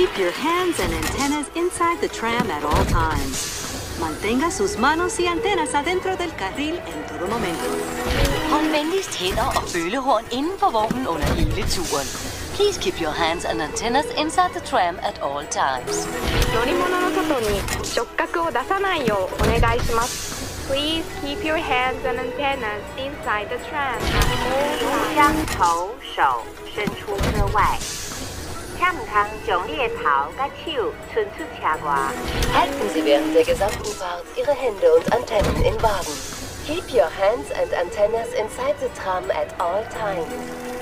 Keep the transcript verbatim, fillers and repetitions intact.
Keep your hands and antennas inside the tram at all times. Mantenga sus manos y antenas adentro del carril en todo momento. Hold venligst hænder og bølehorn inden for vognen under hele turen. Please keep your hands and antennas inside the tram at all times. 乗り物の外に触覚を出さないようお願いします。Please keep your hands and antennas inside the tram at all 勿 times. 将头手伸出车外，请唔通将你的头甲手伸出车外。 Halten Sie während der gesamten Fahrt Ihre Hände und Antennen im Wagen. Keep your hands and antennas inside the tram at all times.